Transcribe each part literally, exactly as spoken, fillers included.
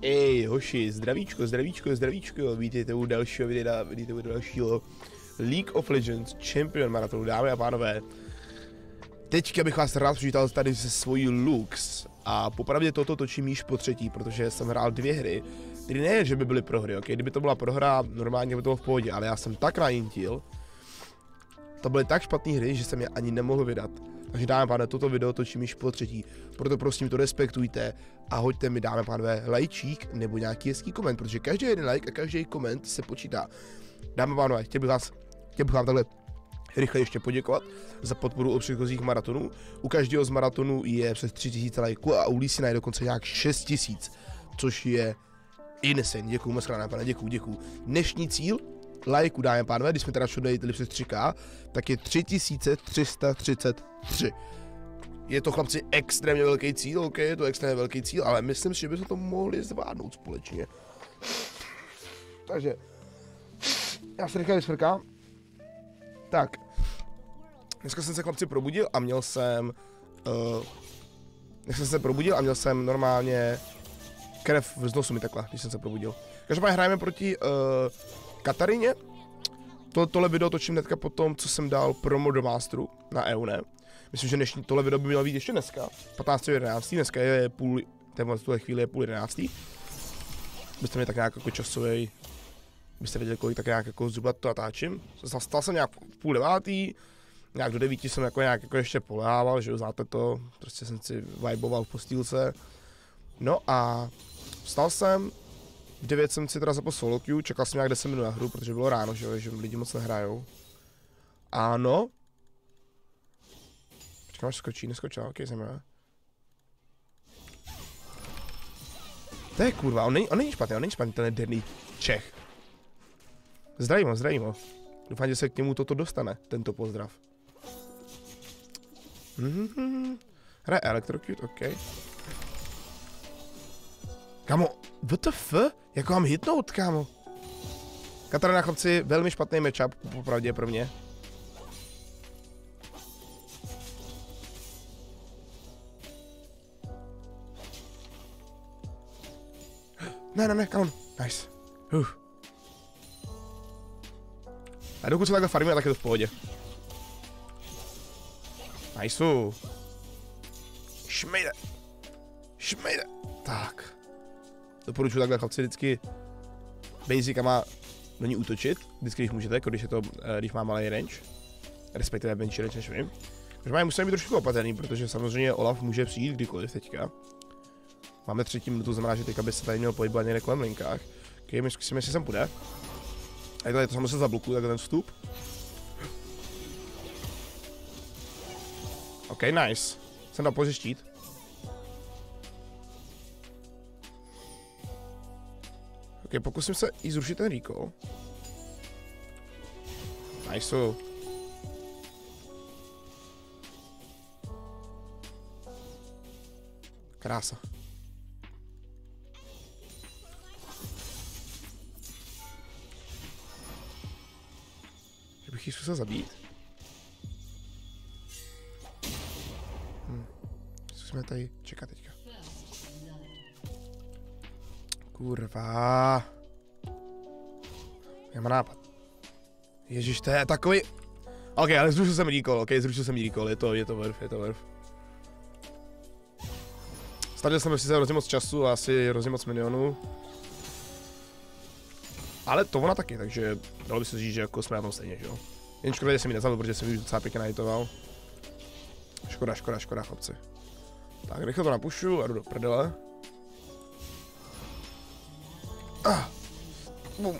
Ej, hoši, zdravíčko, zdravíčko, zdravíčko, vítejte u dalšího videa, vidíte u dalšího League of Legends Champion maratonu, dámy a pánové. Teďka bych vás rád přivítal tady se svojí Lux a popravdě toto točím již po třetí, protože jsem hrál dvě hry, tedy ne, že by byly prohry, ok, kdyby to byla prohra, normálně by to bylo v pohodě, ale já jsem tak najintil, to byly tak špatné hry, že jsem je ani nemohl vydat. Takže dáme pánové, toto video točím již po třetí, proto prosím to respektujte a hoďte mi, dáme pánové, lajčík nebo nějaký hezký koment, protože každý jeden like a každý koment se počítá. Dáme pánové, chtěl bych vás, chtěl bych vám takhle rychle ještě poděkovat za podporu u předchozích maratonů. U každého z maratonů je přes tři tisíce lajků a u Lísina je dokonce nějak šest tisíc, což je insane. Děkuju moc krát, pane, děkuju, děkuju. Dnešní cíl lajků, dáme pánové, když jsme teda šli dojít přes tři ká, tak je tři tisíce tři sta třicet tři. Je to, chlapci, extrémně velký cíl, ok, je to extrémně velký cíl, ale myslím si, že bychom to mohli zvládnout společně. Takže, já se rychle vysprkám. Tak, dneska jsem se, chlapci, probudil a měl jsem, uh, dneska jsem se probudil a měl jsem normálně krev z nosu mi tekla, když jsem se probudil. Každopádně hrajeme proti uh, Katarině. To, tohle video točím hnedka po tom, co jsem dal promo do Masteru na E U, ne? Myslím, že dnešní, tohle video by mělo být ještě dneska, patnáctého jedenáctého dneska je půl, v tuhle chvíli je půl jedenáctý. Byste mě tak nějak jako časovej, byste věděli, kolik tak nějak jako zhruba to natáčím. Stal jsem nějak v půl devátý, nějak do devíti jsem jako nějak jako ještě polehával, že jo, znáte to, prostě jsem si viboval v postýlce. No a vstal jsem, v devět jsem si teda zapl solo queue, čekal jsem nějak deset minut na hru, protože bylo ráno, že jo, že lidi moc nehrajou. Ano. Počkám, až skočí, neskočila, ok, zajímavé. To je kurva, on není, on není špatný, on není špatný, ten nederný Čech. Zdravím ho, zdravím ho. Doufám, že se k němu toto dostane, tento pozdrav. Mm-hmm. Hraje Electrocute, ok. Kámo, W T F? Jak ho mám hitnout, kámo? Katarina, chlapci, velmi špatný matchup, popravdě pro mě. Ne, ne, ne, come on. Nice. Uf. A dokud se takhle farmíme, tak je to v pohodě. Nice. Šmejde. Šmejde. Tak. Doporučuji takhle, chlapci, vždycky basicama do ní útočit, vždycky, když můžete, když, je to, když má malý range. Respektive menší range, než vím. Takže musíme být trošku opatrný, protože samozřejmě Olaf může přijít kdykoliv teďka. Máme třetí minutu, znamená, že teďka by se tady měl pohybovat někde kolem linkách. Ok, my zkusíme, jestli sem půjde. Takhle je to samozřejmě zablokuju, takhle ten vstup. Ok, nice. Jsem dal pouze štít. Ok, pokusím se i zrušit ten recall. Nice. Krása. Že bych ji zkusil zabít. Hm. Zkusíme tady čekat teďka. Kurva. Já mám nápad. Ježiš, to je takový... Ok, ale zrušil jsem recall, ok, zrušil jsem recall, je to, je to vrf, je to vrf. Ztratil jsem si hrozně moc času a asi hrozně moc milionů. Ale to ona taky, takže dalo by se říct, že jako jsme na tom stejně, že jo. Jen škoda, že jsem ji nezabil, protože jsem ji docela pěkně nahitoval. Škoda, škoda, škoda, chlapci. Tak, rychle to napušu a jdu do prdele. Ah. Bum.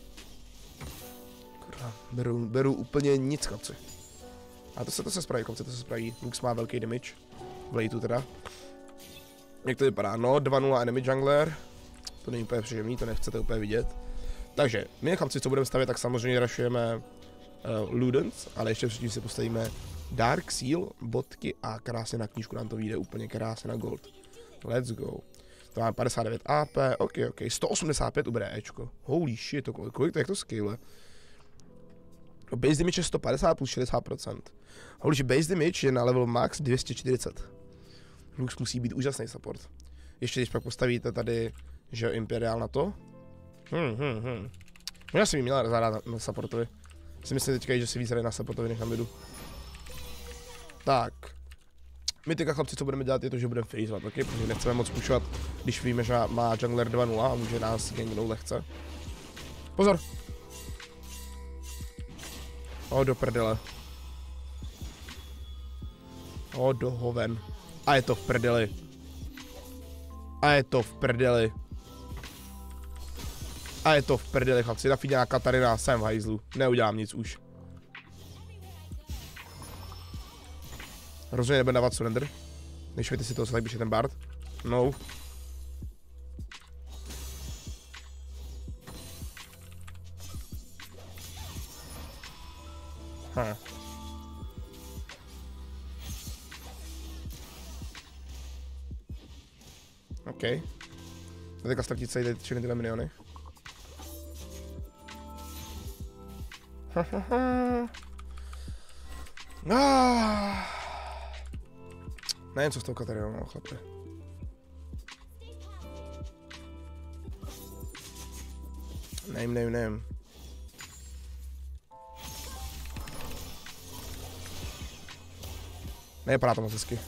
Kurva, beru, beru úplně nic, chlapci. A to se, to se spraví, chlapci, to se spraví. Lux má velký damage. V lateu teda. Jak to vypadá? No, dva nula enemy jungler. To není úplně příjemný, to nechcete úplně vidět. Takže, my chlapci, co budeme stavět, tak samozřejmě rašujeme uh, Ludens, ale ještě předtím si postavíme Dark Seal, bodky a krásně na knížku nám to vyjde úplně krásně na gold. Let's go. To máme padesát devět A P, ok, ok, sto osmdesát pět uberé Ečko. Holy shit, to kolik, kolik to, jak to scale? Base damage je sto padesát plus šedesát procent. Holy shit, base damage je na level max dvě stě čtyřicet. Lux musí být úžasný support. Ještě když pak postavíte tady Že jo, Imperial na to? Hm, hm, hm. Možná si mi měla zahrát na, na supportovi. Si myslím teďka, že si víc hraje na supportovi než na midu. Tak. My teďka chlapci, co budeme dělat, je to, že budeme freezovat, okay? Protože nechceme moc pušovat, když víme, že má jungler dva nula a může nás gangnout lehce. Pozor! O, do prdele. O, do hoven. A je to v prdeli. A je to v prdeli. A je to v prdeli, chlapci. Ta Fiděná Katarina, jsem v hajzlu. Neudělám nic už. Rozhodně nebude dávat surrender. Nešvějte si to, co tak běží ten Bard. No. Hm. OK. A teďka ztratit celý všechny tyhle miliony. Ah. Nevím, co s tou Katarinou, no, chlapi. Nevím, nevím, nevím. Nevypadá to moc hezky.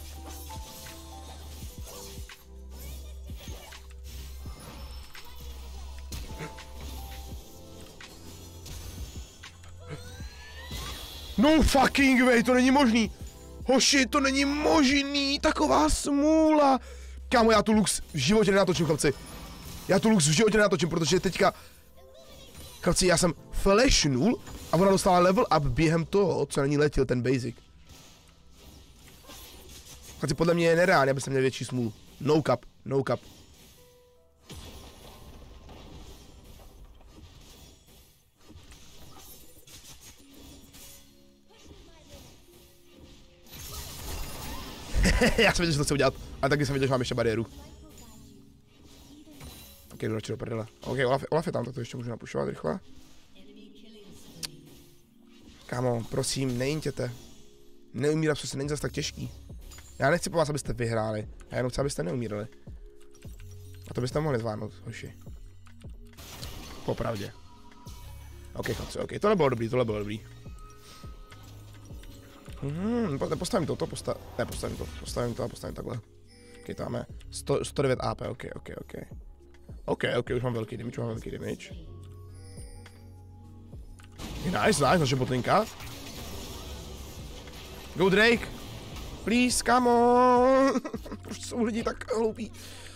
No fucking way, to není možný. Hoši, to není možný, taková smůla. Kámo, já tu Lux v životě nenatočím, chlapci. Já tu Lux v životě nenatočím, protože teďka... Chlapci, já jsem flashnul a ona dostala level up během toho, co na ní letěl ten basic. Chlapci, podle mě je nereálně, abyste měli větší smůlu. No cap, no cap. Já jsem věděl, že to chci udělat, ale taky jsem věděl, že mám ještě bariéru. Ok, jdu radši do prdele. Ok, Olaf, Olaf je tam, tak to ještě můžu napušovat rychle. Kámo, prosím, nejintěte. Neumírat přesně není zase tak těžký. Já nechci po vás, abyste vyhráli, já jenom chci, abyste neumírali. A to byste mohli zvládnout, hoši. Popravdě. Ok, chlapci, ok, tohle bylo dobrý, tohle bylo dobrý. Hmm, postavím to, to posta... ne, postavím to, postavím to a postavím takhle. Ok, tam máme sto, sto devět A P, ok, ok, ok. Ok, ok, už mám velký damage, už mám velký damage. Nice, nice, naše botlinka. Go Drake! Please, come on! Proč jsou lidi tak hloupí?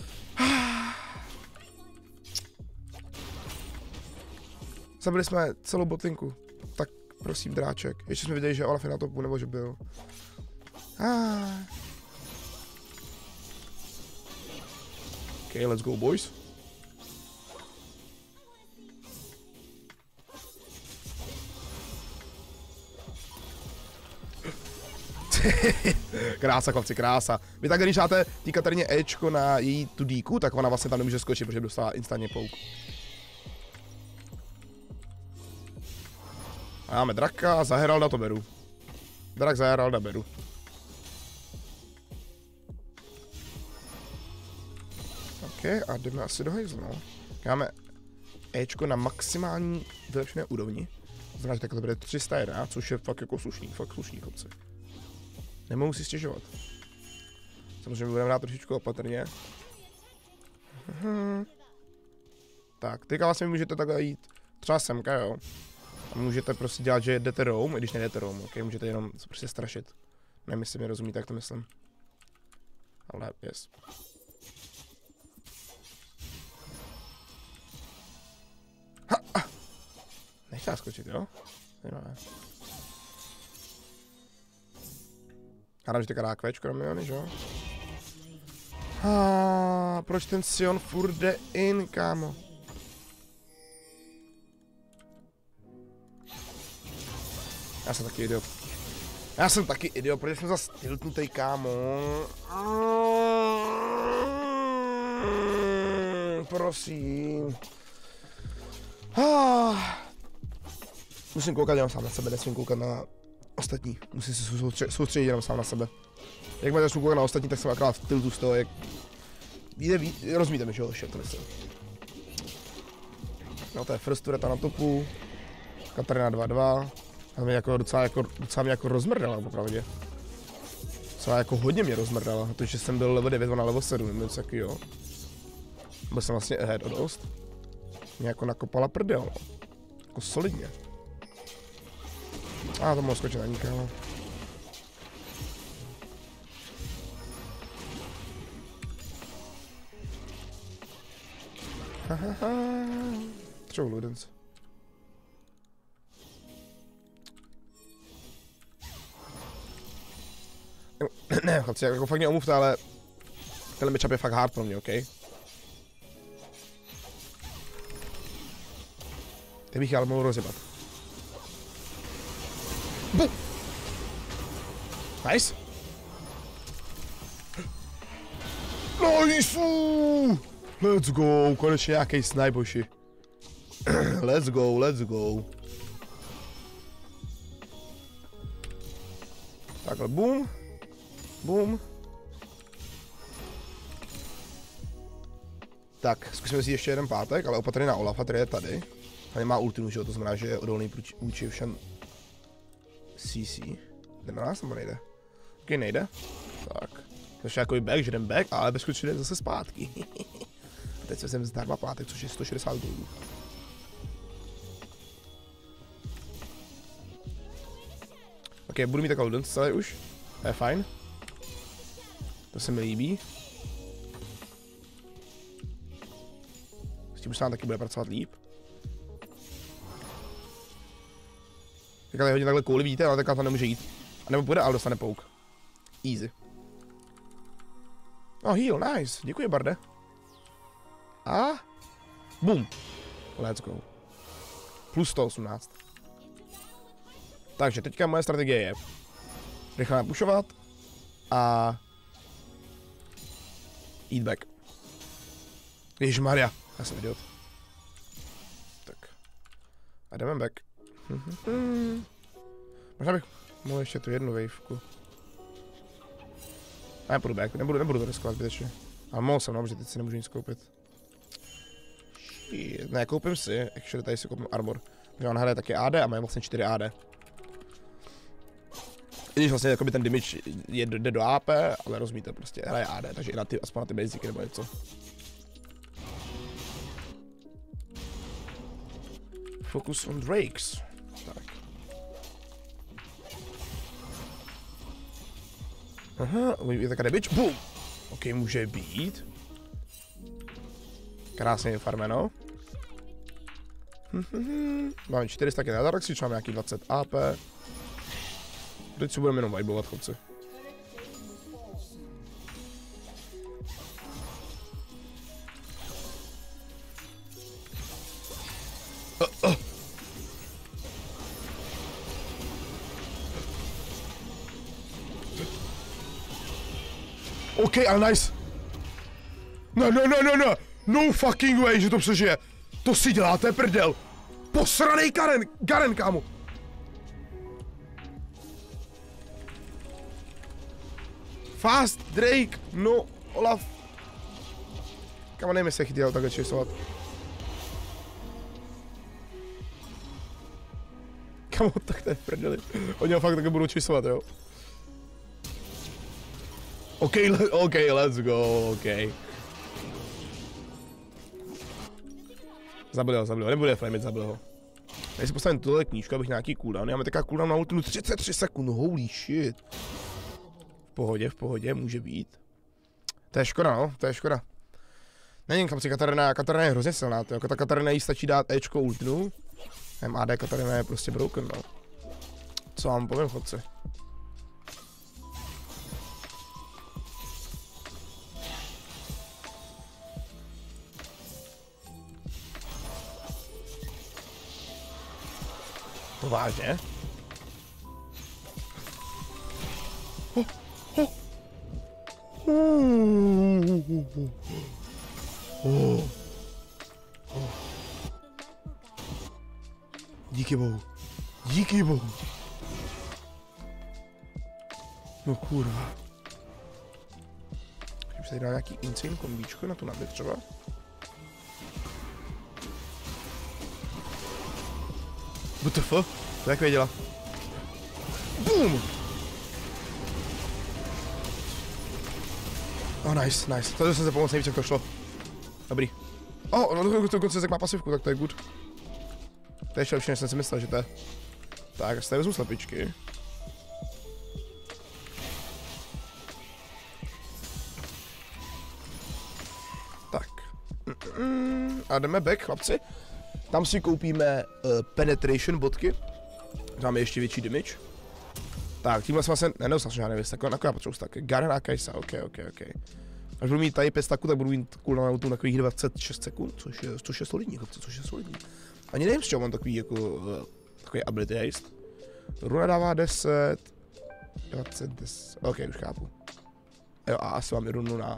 Zabili jsme celou botlinku. Tak prosím, dráček. Ještě jsme viděli, že Olaf je na topu, nebo že byl. Ah. Okay, let's go, boys. Krása, chlapci, krása. Vy tak, když dáte tý Katarině Ečko na její tu díku, tak ona vlastně tam nemůže skočit, protože by dostala instantně pouk. A máme draka, za Heralda to beru. Drak za Heralda beru. Ok, a jdeme asi do hejzlu, no. Máme Ečko na maximální vylepšené úrovni. Znamená, že takhle to bude tři sta jedna, což je fakt jako slušný, fakt slušný, chlapci. Nemohu si stěžovat. Samozřejmě budeme hrát trošičku opatrně. Hmm. Tak, teďka vlastně můžete takhle jít třeba semka, jo. A můžete prostě dělat, že jdete roam, i když nejdete roam, ok? Můžete jenom prostě strašit. Nevím, jestli mi rozumíte, jak to myslím. Ale, yes. Ha, ah. Nechtěla skočit, jo? Zajímavé. Hádám, že teďka dá kvéčko na miliony, že jo? Ah, proč ten Sion furt jde in, kámo? Já jsem taky idiot. Já jsem taky idiot, protože jsem zase tiltnutej, kámo. Prosím. Ah. Musím koukat jenom sám na sebe, nesmím koukat na ostatní. Musím se soustředit jenom sám na sebe. Jak začnu koukat na ostatní, tak jsem akorát v tiltu z toho, jak... Jde, rozumíte mi, že jo, to myslím. No to je first tureta na topu. Katarina dva dva. A mě jako docela, jako, docela mě jako rozmrdala, popravdě. Docela jako hodně mě rozmrdala, protože jsem byl level devět, ona level sedm, nebo něco takového. Byl jsem vlastně ahead o dost. Mě jako nakopala prdel, no. Jako solidně. A ah, to mohu skočit na ní, kámo. Hahaha. Třeba Ludens. Ne, chlapci, jako fakt mě omluvte, ale tenhle matchup je fakt hard pro mě, OK? Teď bych ale mohl rozjebat. Buh! Nice! Nice! Let's go! Konečně nějaký snipe, hoši. Let's go, let's go. Takhle, boom. Boom. Tak, zkusíme si ještě jeden pátek, ale opatrně na Olafa, který je tady. A nemá ultinu, že jo, to znamená, že je odolný vůči všem C C. Jde na nás, nebo nejde? Ok, nejde. Tak. To je jako back, že jdem back, ale bezkonečně jde zase zpátky. A teď se sem zdarma pátek, což je sto šedesát goldů. Ok, budu mít takovou dance celý už. To je fajn. To se mi líbí. S tím už se nám taky bude pracovat líp. Tak ale hodně takhle kouli, vidíte, ale takhle to nemůže jít. A nebo půjde, ale dostane pouk. Easy. No heal, nice, děkuji Barde. A? Boom. Let's go. Plus sto osmnáct. Takže teďka moje strategie je rychle napušovat a jít back. Ježišmarja, já jsem idiot. Tak. A jdeme back. Možná bych mohl ještě tu jednu waveku. A já půjdu back, nebudu, nebudu to riskovat zbytečně. Ale mohl jsem, no, protože teď si nemůžu nic koupit. Shit. Ne, koupím si, actually tady si koupím armor. Protože on hraje taky A D a mají vlastně čtyři A D. I když vlastně jakoby ten damage je, jde do A P, ale rozumíte, prostě hraje A D, takže i na ty, aspoň na ty basicy nebo něco. Focus on Drakes. Tak. Aha, je taková damage, boom! Ok, může být. Krásně farmeno. Máme čtyři staky na Dark Switch, máme nějaký dvacet A P. Teď si budeme jenom vibovat, chodci. Uh, uh. OK, ale nice. No, no, no, no, no. No fucking way, že to přežije. To si děláte prdel. Posranej Garen, Garen, kámo. Fast, Drake, no, Olaf. Kámo, nevím, jestli chytil takhle čisovat. Kámo, tak to je v prdeli. Oni ho fakt takhle budou čisovat, jo. OK, le OK, let's go, OK. Zabil ho, zabil ho, nebude flamit, zabil ho. Tady si postavím tuhle knížku, abych nějaký cooldown. Máme taková cooldown na ultinu třicet tři sekund, holy shit. V pohodě, v pohodě, může být. To je škoda, no, to je škoda. Nevím, kam si Katarina, Katarina je hrozně silná, to jako ta Katarina jí stačí dát Ečko ultinu. M A D Katarina je prostě broken, no. Co vám povím, chodci. To vážně? Oh, oh. Oh. Oh. Díky bohu. Díky bohu. No kurva. Už tady dal nějaký insane kombíčko na tu nabit třeba. W T F? To jak věděla? Boom! Oh, nice, nice. Tady jsem se pomoct nejvíc, jak to šlo. Dobrý. Oh, no to konce má pasivku, tak to je good. To je ještě lepší, než jsem si myslel, že to je. Tak, já si tady vezmu slepičky. Tak. A jdeme back, chlapci. Tam si koupíme uh, penetration bodky. Máme ještě větší damage. Tak, tímhle jsem vlastně nedostal žádný věc, takhle nakonec potřebuji staky. Garen a Kajsa, ok, ok, ok. Až budu mít tady pět staků, tak budu mít cooldown na takových dvacet šest sekund, což je, což je solidní, chlapci, což je solidní. Ani nevím, z čeho mám takový jako, uh, takový ability haste. Runa dává deset, dvacet, deset, ok, už chápu. Jo, a asi mám i runu na...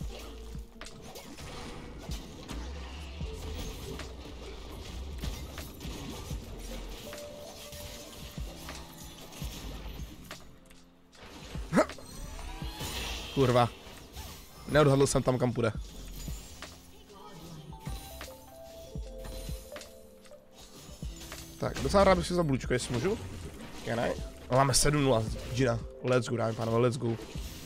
Kurva. Neodhadl jsem tam, kam půjde. Tak, docela rád bych si za blučko, jestli můžu. Can I? No, máme sedm nula, Gina. Let's go, dámy pánové, let's go.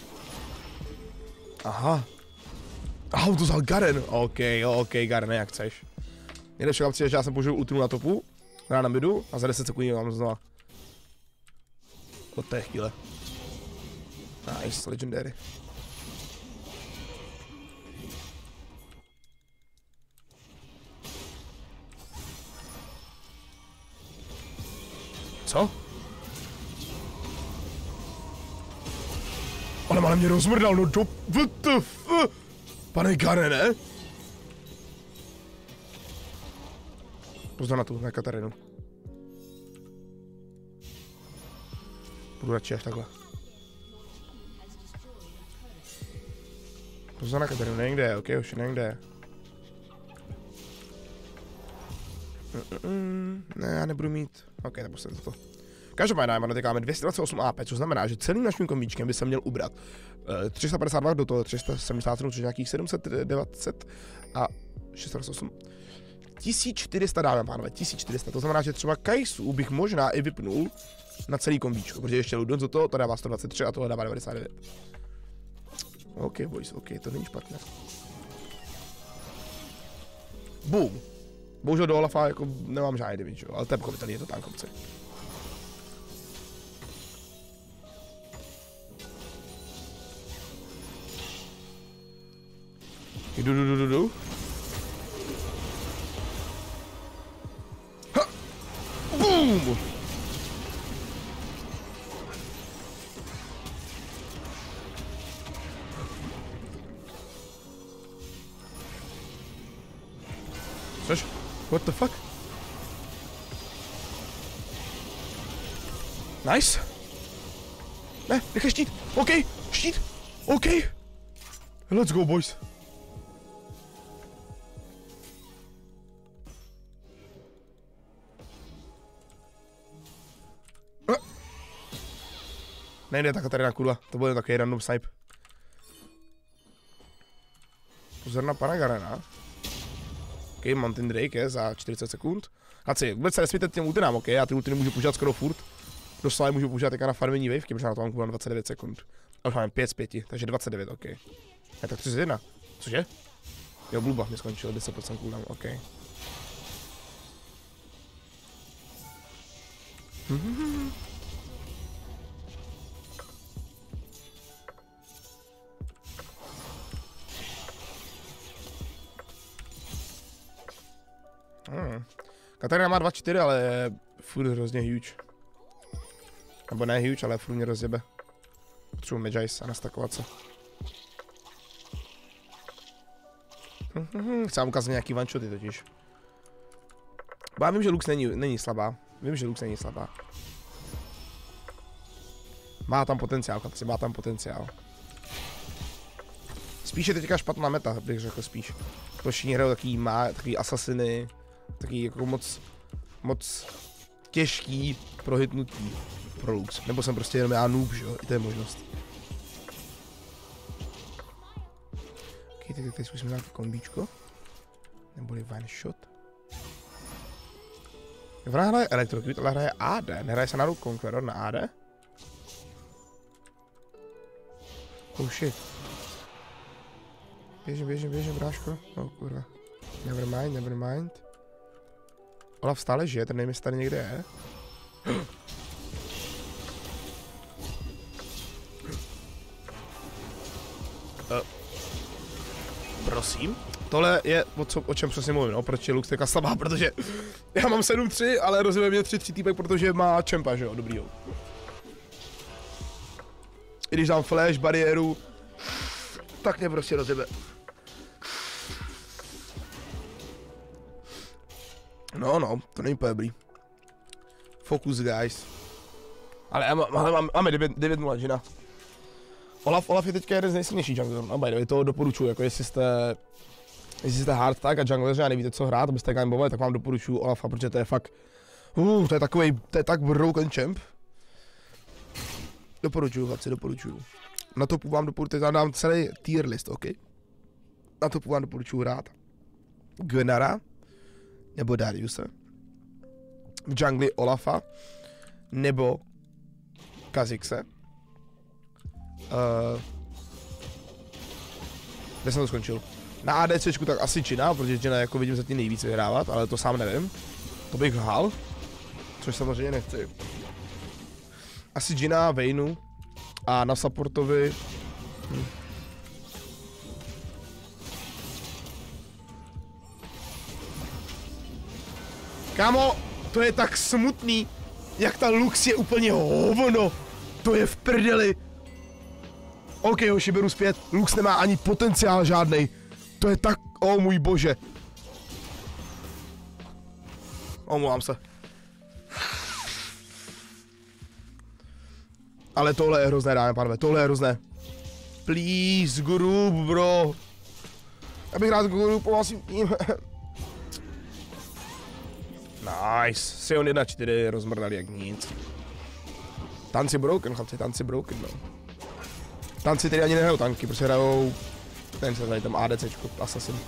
Aha. Aha, to vzal Garen. OK, OK, Garen, jak chceš. Nejlepší kapci je, že já jsem použil ultinu na topu, hrál na midu a za deset sekund mám znova. Od té chvíle. Nice, legendary. Co? Ale ale mě rozmrdal, no do... W T F? Pane Garene? Pozor na tu, na Katarinu. Budu radši až takhle. Pozor na Katarinu, nevím kde je, ok, už nevím kde je. Mm, mm, mm. Ne, já nebudu mít. Ok, tak pustim to. Každopádně máme máme dvě stě dvacet osm A P, což znamená, že celým naším kombíčkem by se měl ubrat uh, tři sta padesát dva do toho tři sta sedmdesát sedm, což nějakých sedm set dvacet a šest set osm. tisíc čtyři sta dáme, pánové, tisíc čtyři sta, to znamená, že třeba Kajsu bych možná i vypnul na celý kombíčko, protože ještě Ludon do toho, to dává sto dvacet tři a tohle dává devadesát devět. OK, boys, OK, to není špatné. Boom. Bohužel do Olafa jako nemám žádný damage, ale to je pochopitelný, je to tankovce. Jdu, jdu, jdu, jdu. Ha! Boom! Což? What the fuck? Nice. Ne, nechaj štít. OK, štít. OK. Let's go, boys. Nejde ta Katarina kurva, to bude takový random snipe. Pozor na pana Garena. OK, Mountain Drake je za čtyřicet sekund. Haci, vůbec se nesmíte těm ultinám, OK, já ty ultiny můžu používat skoro furt. Doslova můžu používat teďka na farmení wavky, protože na to mám kurva dvacet devět sekund. A už máme pět z pěti, takže dvacet devět, OK. Ne, tak třicet jedna. Cože? Jo, Bluba mi skončil, deset procent cooldown, OK. Hmm. Katarina má dva čtyři, ale je furt hrozně huge. Nebo ne huge, ale furt mě rozjebe. Potřebuji Magice a nastakovat se. Chci vám ukázat nějaký one shoty totiž. Bo já vím, že Lux není, není slabá. Vím, že Lux není slabá. Má tam potenciál, chlapci, má tam potenciál. Spíš je teďka špatná meta, bych řekl spíš. To všichni hrajou takový, má, takový asasiny. Taky jako moc, moc těžký prohitnutí pro Lux. Nebo jsem prostě jenom já noob, že jo, i to je možnost. Ok, teď, teď zkusíme nějaký kombíčko. Neboli one shot. Ona hraje Electrocute, ale hraje A D. Nehraje se na Rogue Conqueror na A D? Oh shit. Běžím, běžím, běžím, bráško. Oh kurva. Never mind, never mind. Olaf stále žije, ten nevím, jestli tady někde je. Uh, prosím. Tohle je o, co, o čem přesně mluvím, no, proč je Lux teďka slabá, protože já mám sedm tři, ale rozjebe mě tři tři týpek, protože má čempa, že jo, dobrýho. I když dám flash, bariéru, tak mě prostě rozjebe. No, no, to není úplně dobrý. Focus, guys. Ale já mám, mám, máme devět nula, žena. Olaf, Olaf je teďka jeden z nejsilnějších junglerů, no by the way, to doporučuji, jako jestli jste, jestli jste hard tak a jungleři a nevíte co hrát, abyste gamebovali, tak vám doporučuji Olafa, protože to je fakt, uh, to je takovej, to je tak broken champ. Doporučuji, chlapci, doporučuji. Na topu vám doporučuji, tady dám celý tier list, ok? Na topu vám doporučuji hrát Gwennara, nebo Dariuse, v jungli Olafa, nebo Kha'Zix. Uh, kde jsem to skončil? Na ADCčku tak asi Jinna, protože Jinna jako vidím zatím nejvíc vyhrávat, ale to sám nevím. To bych lhal, což samozřejmě nechci. Asi Jinna, Vaynu a na supportovi... Hm. Kámo, to je tak smutný, jak ta Lux je úplně hovno. To je v prdeli. OK, hoši, beru zpět. Lux nemá ani potenciál žádnej. To je tak... O oh, můj bože. Omlouvám se. Ale tohle je hrozné, dámy a pánové. Tohle je hrozné. Please, group, bro. Já bych rád groupoval svým tým. Nice. Sion jedna čtyři rozmrdali jak nic. Tanci broken, chlapci, tanci broken, no. Tanci tedy ani nehrajou tanky, prostě hrajou... Nevím, co tady tam ADCčko, Assassin.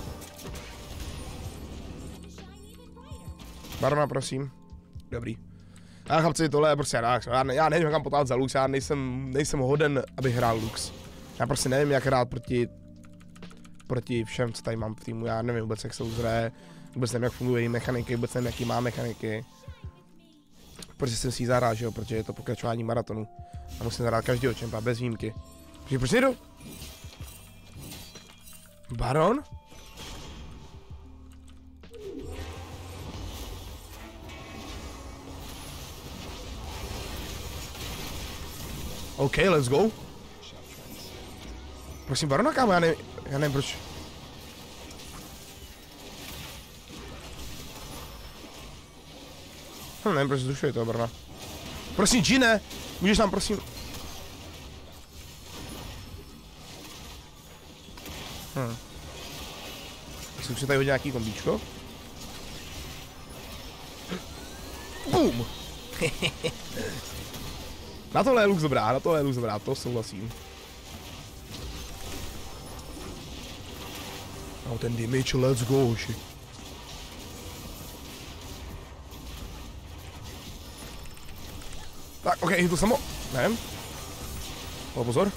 Barona, prosím. Dobrý. A chlapci, tohle je prostě rák. Já, ne, já nevím, jak mám potát za Lux, já nejsem, nejsem hoden, abych hrál Lux. Já prostě nevím, jak hrát proti... Proti všem, co tady mám v týmu, já nevím vůbec, jak se uzraje. Vůbec nevím, jak fungují mechaniky, vůbec nevím, jaký má mechaniky. Protože jsem si ji zahrál, že jo, protože je to pokračování maratonu. A musím zahrát každýho čempa, bez výjimky. Takže proč nejdu? Baron? OK, let's go. Prosím, Barona, kámo, já nevím, já nevím proč. Hm, nevím, proč zrušuje toho Barona. Prosím, Jinne, můžeš nám prosím... Hm. Myslím, že tady hodí nějaký kombíčko. Boom! Na tohle je Lux dobrá, na tohle je Lux dobrá, to souhlasím. No ten damage, let's go, hoši. Tak, ok, je to samo. Nevím. Ale pozor.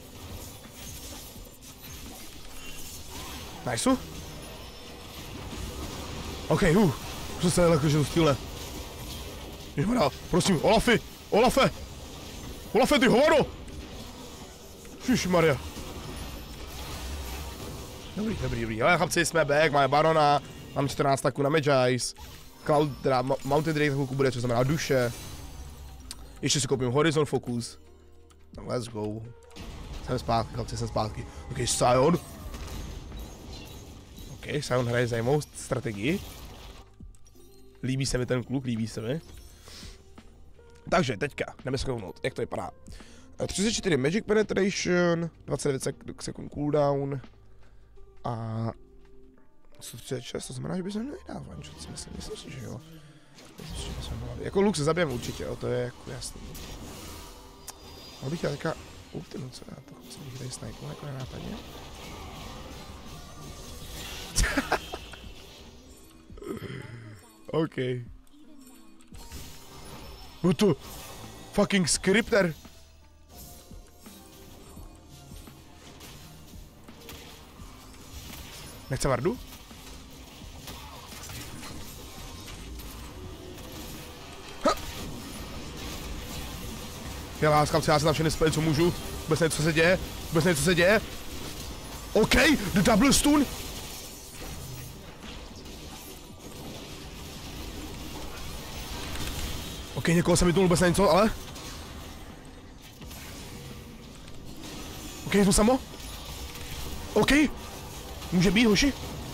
Nice. OK, uh. Už se lehko, že to stýlne. Ježmarja, prosím, Olafi, Olafe. Olafe, ty hovado. Ježmarja. Dobrý, dobrý, dobrý. Ale chlapci, jsme back, máme Barona, mám čtrnáct taků na Magi's. Cloud, teda Mountain Drake chvilku bude, co znamená duše. Ještě si koupím Horizon Focus. No, let's go. Jsem zpátky, chlapci, jsem zpátky. OK, Sion. OK, Sion hraje zajímavou strategii. Líbí se mi ten kluk, líbí se mi. Takže teďka, jdeme zkoumnout, jak to vypadá. třicet čtyři Magic Penetration, dvacet devět sekund cooldown. A... sto třicet šest, to znamená, že by se měli dát one shot, myslím, myslím si, že jo. Myslím, že jsem mladý. Jako Lux se zabijem určitě, jo, to je jako jasný. Mohl bych já teďka ultimate, co já to chci bych tady snajpil jako nenápadně. OK. No to... Fucking skripter. Nechce Vardu? Ha! Já vás kam, já se tam všechny spět, co můžu. Vůbec nevím, co se děje. Vůbec nevím, co se děje. OK, the double stun. OK, někoho jsem vytnul, vůbec nevím co, ale... OK, jdu samo. OK. Může být, hoši.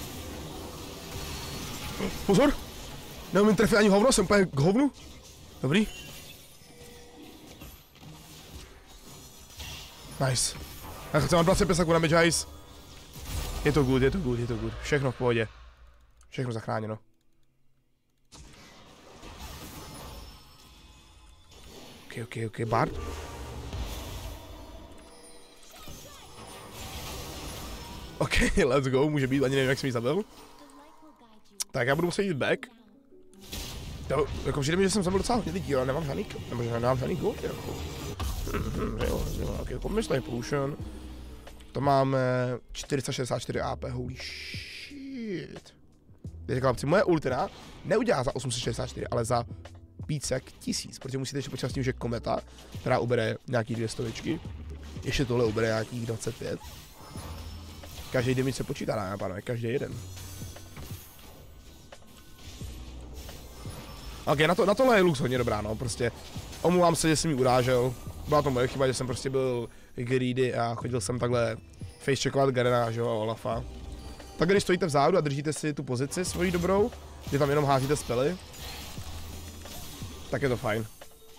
Pozor. Neumím trefit ani hovno, jsem úplně k hovnu. Dobrý. Nice. Já chci mám dvacet pět sekund na damage ice. Je to good, je to good, je to good. Všechno v pohodě. Všechno zachráněno. OK, OK, OK, Bard. OK, let's go, může být, ani nevím, jak jsem jí zabil. Tak já budu muset jít back. To, jako přijde mi, že jsem zabil docela hodně lidí, ale nemám žádný, nebo že nemám žádný gold, jako. Mhm, jo, jo, ok, pomyslej pollution. To máme čtyři sta šedesát čtyři A P, holy shit. Teď chlapci, moje ultra neudělá za osm set šedesát čtyři, ale za více jak tisíc, protože musíte ještě počítat s tím, že kometa, která ubere nějaký dvě stovičky, ještě tohle ubere nějakých dvacet pět. Každý damage se počítá, dáme pánové, každý jeden. Ok, na, to, na tohle je Lux hodně dobrá, no, prostě omlouvám se, že jsem ji urážel. Byla to moje chyba, že jsem prostě byl greedy a chodil jsem takhle facecheckovat Garena, že jo, a Olafa. Tak když stojíte vzadu a držíte si tu pozici svoji dobrou, kdy tam jenom házíte spely, tak je to fajn.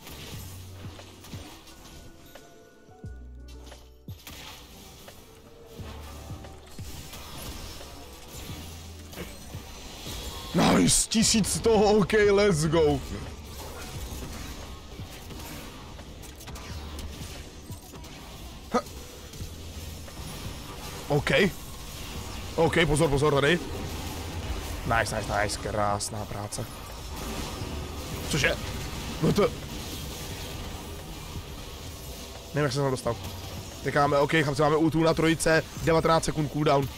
Nice, tisíc toho, ok, let's go. Ha. OK. OK, pozor, pozor tady. Nice, nice, nice, krásná práce. Cože? No to... Nevím, jak jsem se tam dostal. Tak máme, OK, chlapci, máme ultu na trojice, devatenáct sekund cooldown.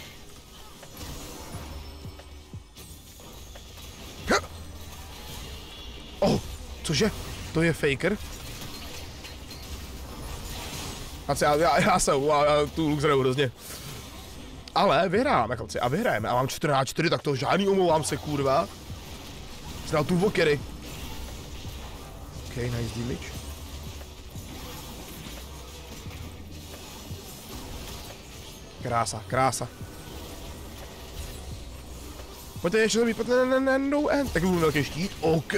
Oh, cože? To je faker? Já, já, já jsem, já, já tu Lux hraju hrozně. Ale vyhráme, chlapci, a vyhrajeme. A mám čtrnáct čtyři, tak to žádný, omlouvám se, kurva. Jsi dal tu vokery. OK, nice damage. Krása, krása. Pojďte ještě to být, pojďte, ne, ne, no end. Tak budu velký štít, OK.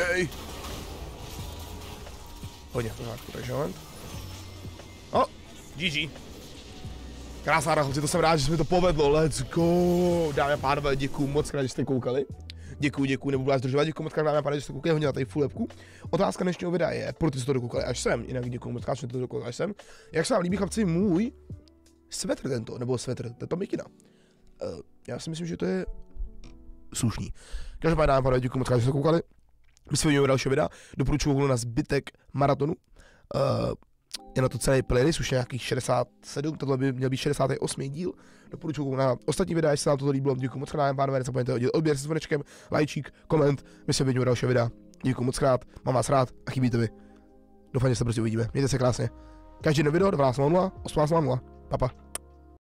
Hodně, pořádku, takže moment. O, G G. Krásná chlapci, to jsem rád, že se mi to povedlo, let's go. Dámy a pánové, děkuju moc krát, že jste koukali. Děkuju, děkuju, nebudu vás zdržovat, děkuju moc krát, dámy a pánové, že jste koukali hodně na tady full lepku. Otázka dnešního videa je, proč jste to dokoukali až sem, jinak děkuju moc krát, že jste to dokoukali až sem. Jak se vám líbí, chlapci, můj svetr tento, nebo svetr, tento mikina. Uh, já si myslím, že to je slušný. Každopádně, dámy a pánové, děkuju moc krát, že jste koukali. My se vidíme u dalšího videa, doporučuji na zbytek maratonu. Uh, je na to celý playlist, už nějakých šedesát sedm, tohle by měl být šedesátý osmý díl. Doporučuji na ostatní videa, jestli se vám toto líbilo, děkuji moc krát, pánové, nezapomeňte hodit odběr se zvonečkem, lajčík, koment, my se vidíme u dalšího videa. Děkuji moc krát, mám vás rád a chybíte mi. Doufám, že se brzy uvidíme, mějte se krásně. Každý den video, dvanáct nula nula, osmnáct nula nula, papa.